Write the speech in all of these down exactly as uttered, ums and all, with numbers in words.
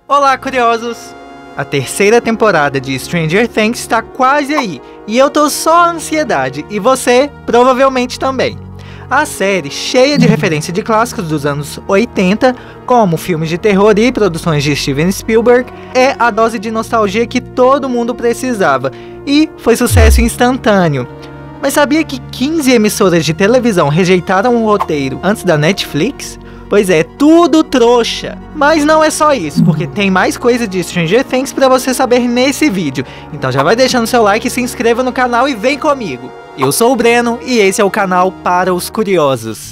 Olá, curiosos! A terceira temporada de Stranger Things está quase aí, e eu tô só a ansiedade, e você provavelmente também. A série, cheia de referência de clássicos dos anos oitenta, como filmes de terror e produções de Steven Spielberg, é a dose de nostalgia que todo mundo precisava, e foi sucesso instantâneo. Mas sabia que quinze emissoras de televisão rejeitaram o roteiro antes da Netflix? Pois é, tudo trouxa. Mas não é só isso, porque tem mais coisa de Stranger Things pra você saber nesse vídeo. Então já vai deixando seu like, se inscreva no canal e vem comigo. Eu sou o Breno e esse é o canal Para os Curiosos.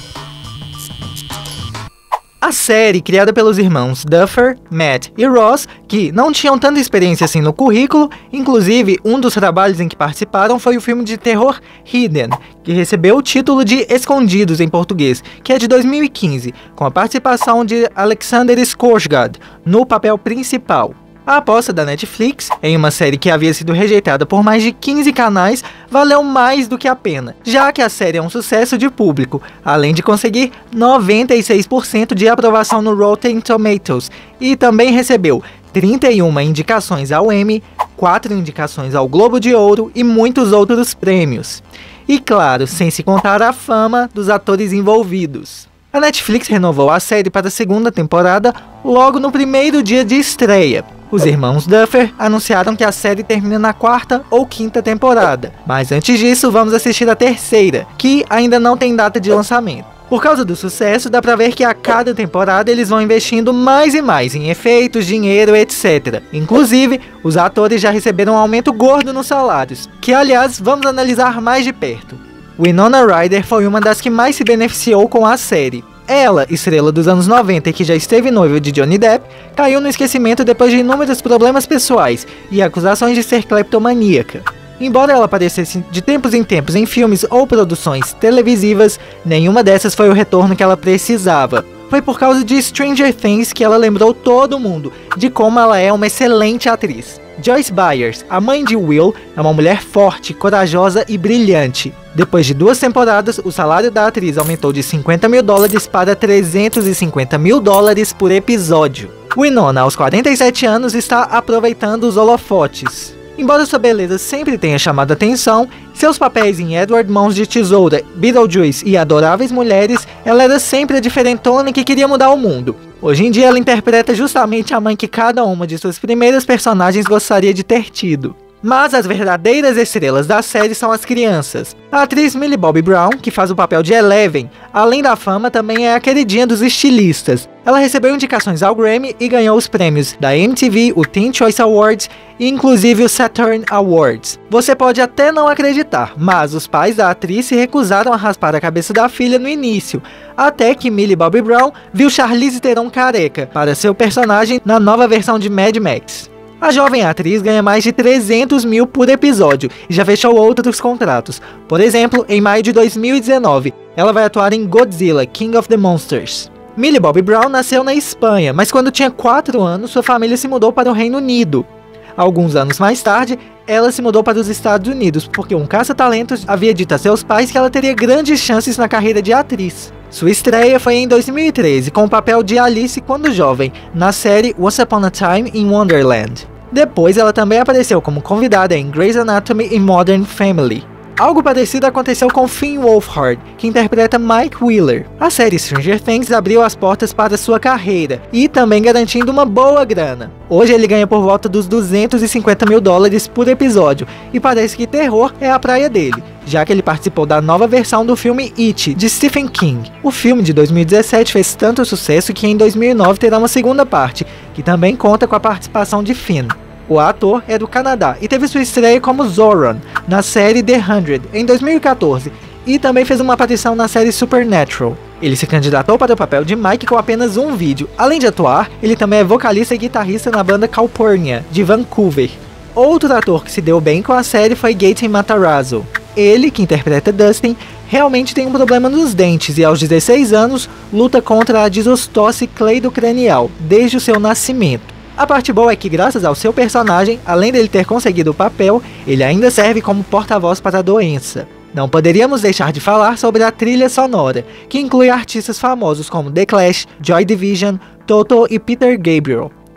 A série, criada pelos irmãos Duffer, Matt e Ross, que não tinham tanta experiência assim no currículo, inclusive um dos trabalhos em que participaram foi o filme de terror Hidden, que recebeu o título de Escondidos em português, que é de dois mil e quinze, com a participação de Alexander Skarsgård no papel principal. A aposta da Netflix, em uma série que havia sido rejeitada por mais de quinze canais, valeu mais do que a pena, já que a série é um sucesso de público, além de conseguir noventa e seis por cento de aprovação no Rotten Tomatoes, e também recebeu trinta e uma indicações ao Emmy, quatro indicações ao Globo de Ouro e muitos outros prêmios. E claro, sem se contar a fama dos atores envolvidos. A Netflix renovou a série para a segunda temporada logo no primeiro dia de estreia. Os irmãos Duffer anunciaram que a série termina na quarta ou quinta temporada, mas antes disso vamos assistir a terceira, que ainda não tem data de lançamento. Por causa do sucesso, dá pra ver que a cada temporada eles vão investindo mais e mais em efeitos, dinheiro, etcétera. Inclusive, os atores já receberam um aumento gordo nos salários, que aliás vamos analisar mais de perto. Winona Ryder foi uma das que mais se beneficiou com a série. Ela, estrela dos anos noventa e que já esteve noiva de Johnny Depp, caiu no esquecimento depois de inúmeros problemas pessoais e acusações de ser cleptomaníaca. Embora ela aparecesse de tempos em tempos em filmes ou produções televisivas, nenhuma dessas foi o retorno que ela precisava. Foi por causa de Stranger Things que ela lembrou todo mundo de como ela é uma excelente atriz. Joyce Byers, a mãe de Will, é uma mulher forte, corajosa e brilhante. Depois de duas temporadas, o salário da atriz aumentou de cinquenta mil dólares para trezentos e cinquenta mil dólares por episódio. Winona, aos quarenta e sete anos, está aproveitando os holofotes. Embora sua beleza sempre tenha chamado atenção, seus papéis em Edward Mãos de Tesoura, Beetlejuice e Adoráveis Mulheres, ela era sempre a diferentona que queria mudar o mundo. Hoje em dia ela interpreta justamente a mãe que cada uma de suas primeiras personagens gostaria de ter tido. Mas as verdadeiras estrelas da série são as crianças. A atriz Millie Bobby Brown, que faz o papel de Eleven, além da fama, também é a queridinha dos estilistas. Ela recebeu indicações ao Grammy e ganhou os prêmios da M T V, o Teen Choice Awards e inclusive o Saturn Awards. Você pode até não acreditar, mas os pais da atriz se recusaram a raspar a cabeça da filha no início, até que Millie Bobby Brown viu Charlize Theron careca para seu personagem na nova versão de Mad Max. A jovem atriz ganha mais de trezentos mil por episódio e já fechou outros contratos. Por exemplo, em maio de dois mil e dezenove, ela vai atuar em Godzilla, King of the Monsters. Millie Bobby Brown nasceu na Espanha, mas quando tinha quatro anos, sua família se mudou para o Reino Unido. Alguns anos mais tarde, ela se mudou para os Estados Unidos, porque um caça-talentos havia dito a seus pais que ela teria grandes chances na carreira de atriz. Sua estreia foi em dois mil e treze, com o papel de Alice quando jovem, na série Once Upon a Time in Wonderland. Depois, ela também apareceu como convidada em Grey's Anatomy e Modern Family. Algo parecido aconteceu com Finn Wolfhard, que interpreta Mike Wheeler. A série Stranger Things abriu as portas para sua carreira, e também garantindo uma boa grana. Hoje ele ganha por volta dos duzentos e cinquenta mil dólares por episódio, e parece que terror é a praia dele, já que ele participou da nova versão do filme It, de Stephen King. O filme de dois mil e dezessete fez tanto sucesso que em dois mil e nove terá uma segunda parte, que também conta com a participação de Finn. O ator é do Canadá e teve sua estreia como Zoran na série The hundred em dois mil e quatorze e também fez uma aparição na série Supernatural. Ele se candidatou para o papel de Mike com apenas um vídeo. Além de atuar, ele também é vocalista e guitarrista na banda Calpurnia, de Vancouver. Outro ator que se deu bem com a série foi Gaten Matarazzo. Ele, que interpreta Dustin, realmente tem um problema nos dentes e aos dezesseis anos luta contra a desostose cleidocranial desde o seu nascimento. A parte boa é que, graças ao seu personagem, além dele ter conseguido o papel, ele ainda serve como porta-voz para a doença. Não poderíamos deixar de falar sobre a trilha sonora, que inclui artistas famosos como The Clash, Joy Division, Toto e Peter Gabriel.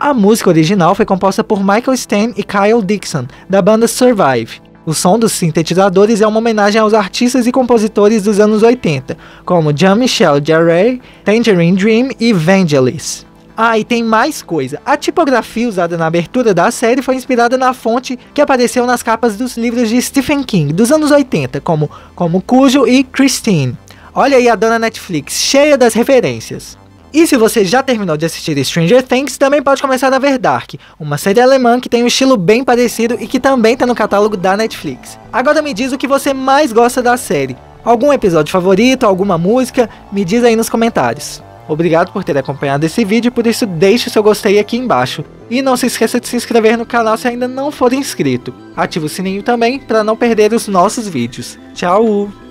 A música original foi composta por Michael Stein e Kyle Dixon, da banda Survive. O som dos sintetizadores é uma homenagem aos artistas e compositores dos anos oitenta, como Jean-Michel Jarre, Tangerine Dream e Vangelis. Ah, e tem mais coisa. A tipografia usada na abertura da série foi inspirada na fonte que apareceu nas capas dos livros de Stephen King dos anos oitenta, como, como Cujo e Christine. Olha aí a dona Netflix, cheia das referências. E se você já terminou de assistir Stranger Things, também pode começar a ver Dark, uma série alemã que tem um estilo bem parecido e que também está no catálogo da Netflix. Agora me diz o que você mais gosta da série. Algum episódio favorito, alguma música? Me diz aí nos comentários. Obrigado por ter acompanhado esse vídeo, por isso deixe o seu gostei aqui embaixo. E não se esqueça de se inscrever no canal se ainda não for inscrito. Ative o sininho também para não perder os nossos vídeos. Tchau!